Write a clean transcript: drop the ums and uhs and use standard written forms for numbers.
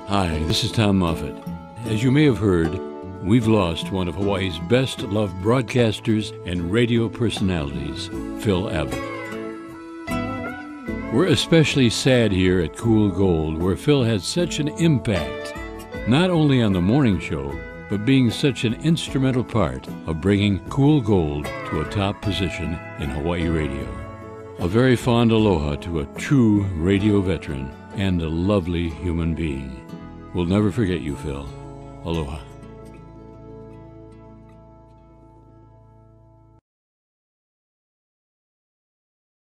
Hi, this is Tom Moffat. As you may have heard, we've lost one of Hawaii's best-loved broadcasters and radio personalities, Phil Abbot. We're especially sad here at Kool Gold, where Phil had such an impact, not only on the morning show, but being such an instrumental part of bringing Kool Gold to a top position in Hawaii radio. A very fond aloha to a true radio veteran and a lovely human being. We'll never forget you, Phil. Aloha.